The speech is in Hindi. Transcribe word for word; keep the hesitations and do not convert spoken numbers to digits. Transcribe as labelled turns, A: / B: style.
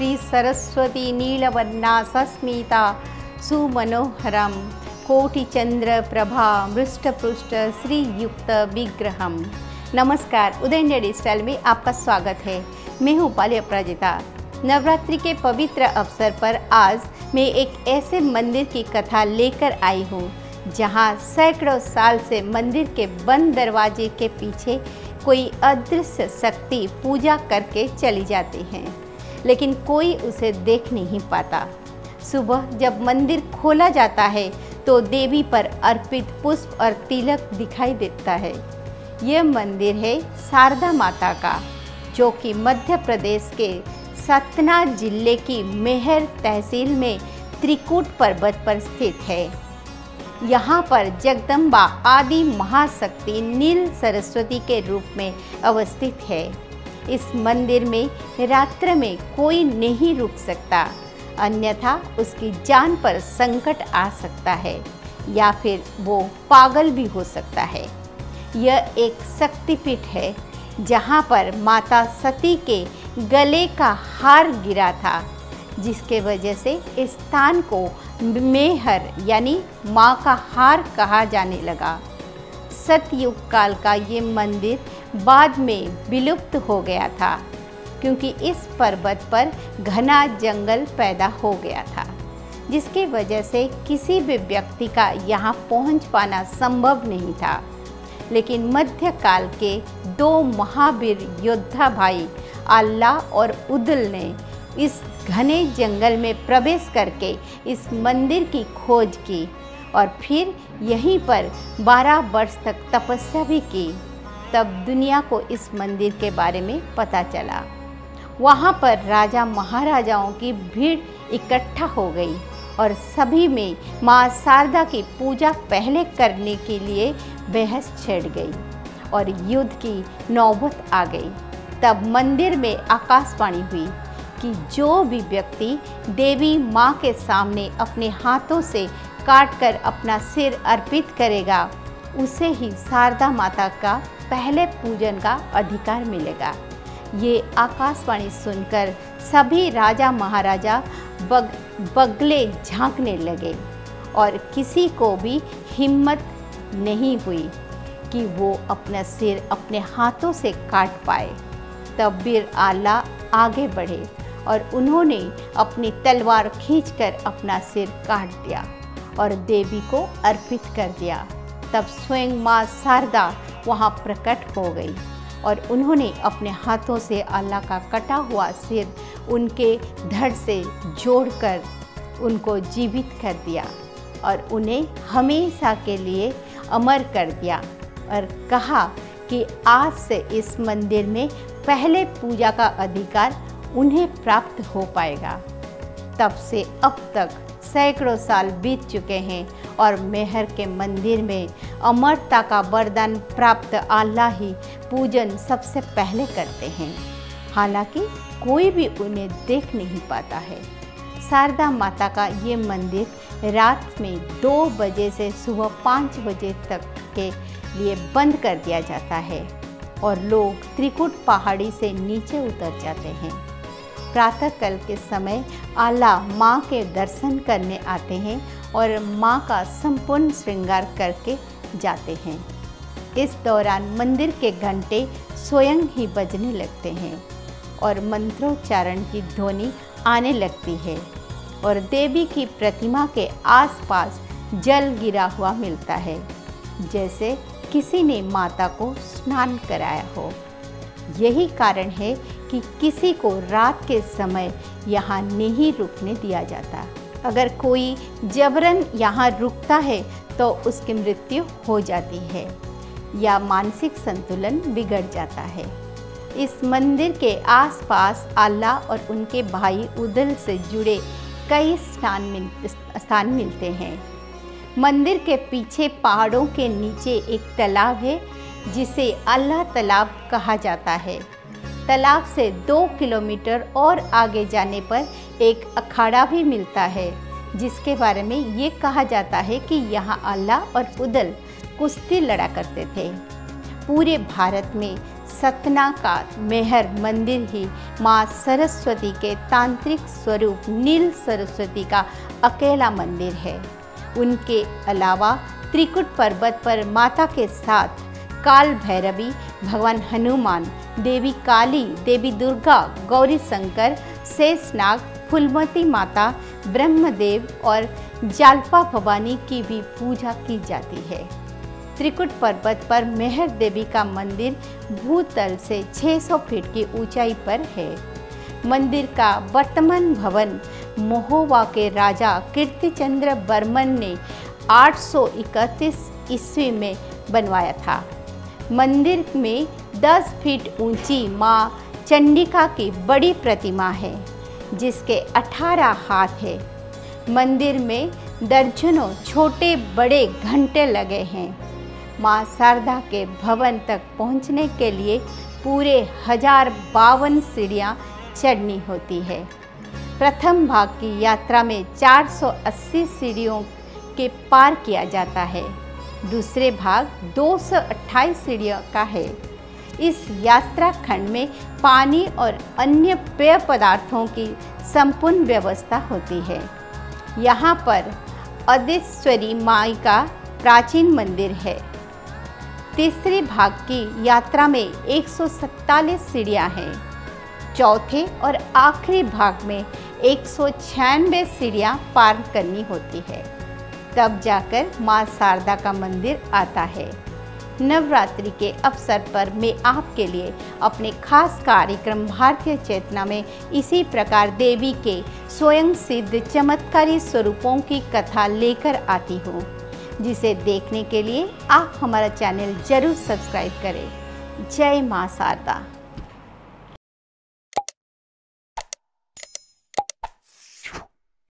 A: श्री सरस्वती नीलवर्णा सस्मिता सुमनोहरम कोटिचंद्र प्रभा मृष्टपृष्ठ श्रीयुक्त विग्रहम। नमस्कार, उदय इंडिया डिजिटल में आपका स्वागत है। मैं हूँ पाली अपराजिता। नवरात्रि के पवित्र अवसर पर आज मैं एक ऐसे मंदिर की कथा लेकर आई हूँ जहाँ सैकड़ों साल से मंदिर के बंद दरवाजे के पीछे कोई अदृश्य शक्ति पूजा करके चली जाती है, लेकिन कोई उसे देख नहीं पाता। सुबह जब मंदिर खोला जाता है तो देवी पर अर्पित पुष्प और तिलक दिखाई देता है। यह मंदिर है शारदा माता का, जो कि मध्य प्रदेश के सतना जिले की मेहर तहसील में त्रिकुट पर्वत पर स्थित है। यहाँ पर जगदम्बा आदि महाशक्ति नील सरस्वती के रूप में अवस्थित है। इस मंदिर में रात्र में कोई नहीं रुक सकता, अन्यथा उसकी जान पर संकट आ सकता है या फिर वो पागल भी हो सकता है। यह एक शक्तिपीठ है जहाँ पर माता सती के गले का हार गिरा था, जिसके वजह से इस स्थान को मेहर यानी माँ का हार कहा जाने लगा। सतयुग काल का ये मंदिर बाद में विलुप्त हो गया था, क्योंकि इस पर्वत पर घना जंगल पैदा हो गया था, जिसकी वजह से किसी भी व्यक्ति का यहाँ पहुँच पाना संभव नहीं था। लेकिन मध्यकाल के दो महावीर योद्धा भाई आल्ला और उदल ने इस घने जंगल में प्रवेश करके इस मंदिर की खोज की और फिर यहीं पर बारह वर्ष तक तपस्या भी की। तब दुनिया को इस मंदिर के बारे में पता चला। वहाँ पर राजा महाराजाओं की भीड़ इकट्ठा हो गई और सभी में माँ शारदा की पूजा पहले करने के लिए बहस छिड़ गई और युद्ध की नौबत आ गई। तब मंदिर में आकाशवाणी हुई कि जो भी व्यक्ति देवी माँ के सामने अपने हाथों से काटकर अपना सिर अर्पित करेगा, उसे ही शारदा माता का पहले पूजन का अधिकार मिलेगा। ये आकाशवाणी सुनकर सभी राजा महाराजा बग बगले झांकने लगे और किसी को भी हिम्मत नहीं हुई कि वो अपना सिर अपने हाथों से काट पाए। तब वीर आल्ला आगे बढ़े और उन्होंने अपनी तलवार खींचकर अपना सिर काट दिया और देवी को अर्पित कर दिया। तब स्वयं माँ शारदा वहाँ प्रकट हो गई और उन्होंने अपने हाथों से आल्ला का कटा हुआ सिर उनके धड़ से जोड़कर उनको जीवित कर दिया और उन्हें हमेशा के लिए अमर कर दिया और कहा कि आज से इस मंदिर में पहले पूजा का अधिकार उन्हें प्राप्त हो पाएगा। तब से अब तक सैकड़ों साल बीत चुके हैं और मेहर के मंदिर में अमरता का वरदान प्राप्त आल्ला ही पूजन सबसे पहले करते हैं, हालांकि कोई भी उन्हें देख नहीं पाता है। शारदा माता का ये मंदिर रात में दो बजे से सुबह पाँच बजे तक के लिए बंद कर दिया जाता है और लोग त्रिकुट पहाड़ी से नीचे उतर जाते हैं। प्रातःकाल के समय आल्ला माँ के दर्शन करने आते हैं और माँ का संपूर्ण श्रृंगार करके जाते हैं। इस दौरान मंदिर के घंटे स्वयं ही बजने लगते हैं और मंत्रोच्चारण की ध्वनि आने लगती है और देवी की प्रतिमा के आसपास जल गिरा हुआ मिलता है, जैसे किसी ने माता को स्नान कराया हो। यही कारण है कि किसी को रात के समय यहाँ नहीं रुकने दिया जाता। अगर कोई जबरन यहाँ रुकता है तो उसकी मृत्यु हो जाती है या मानसिक संतुलन बिगड़ जाता है। इस मंदिर के आसपास आल्ला और उनके भाई उदल से जुड़े कई स्थान मिल स्थान मिलते हैं। मंदिर के पीछे पहाड़ों के नीचे एक तालाब है, जिसे अल्लाह तालाब कहा जाता है। तालाब से दो किलोमीटर और आगे जाने पर एक अखाड़ा भी मिलता है, जिसके बारे में ये कहा जाता है कि यहाँ अल्लाह और उदल कुश्ती लड़ा करते थे। पूरे भारत में सतना का मेहर मंदिर ही माँ सरस्वती के तांत्रिक स्वरूप नील सरस्वती का अकेला मंदिर है। उनके अलावा त्रिकुट पर्वत पर माता के साथ काल भैरवी, भगवान हनुमान, देवी काली, देवी दुर्गा, गौरी शंकर, शेषनाग, फूलमती माता, ब्रह्मदेव और जाल्पा भवानी की भी पूजा की जाती है। त्रिकुट पर्वत पर मेहर देवी का मंदिर भूतल से छह सौ फीट की ऊंचाई पर है। मंदिर का वर्तमान भवन महोबा के राजा कीर्तिचंद्र बर्मन ने आठ सौ इकतीस ईस्वी में बनवाया था। मंदिर में दस फीट ऊंची माँ चंडिका की बड़ी प्रतिमा है, जिसके अठारह हाथ है। मंदिर में दर्जनों छोटे बड़े घंटे लगे हैं। माँ शारदा के भवन तक पहुँचने के लिए पूरे हजार बावन सीढ़ियाँ चढ़नी होती है। प्रथम भाग की यात्रा में चार सौ अस्सी सीढ़ियों के पार किया जाता है। दूसरे भाग दो सौ अट्ठाईस सीढ़ियों का है। इस यात्रा खंड में पानी और अन्य पेय पदार्थों की संपूर्ण व्यवस्था होती है। यहाँ पर अदेश्वरी माई का प्राचीन मंदिर है। तीसरे भाग की यात्रा में एक सौ सैंतालीस सीढ़ियाँ हैं। चौथे और आखिरी भाग में एक सौ छियानवे सीढ़ियाँ पार करनी होती है, तब जाकर माँ शारदा का मंदिर आता है। नवरात्रि के अवसर पर मैं आपके लिए अपने खास कार्यक्रम भारतीय चेतना में इसी प्रकार देवी के स्वयं सिद्ध चमत्कारी स्वरूपों की कथा लेकर आती हूँ, जिसे देखने के लिए आप हमारा चैनल जरूर सब्सक्राइब करें। जय माँ शारदा।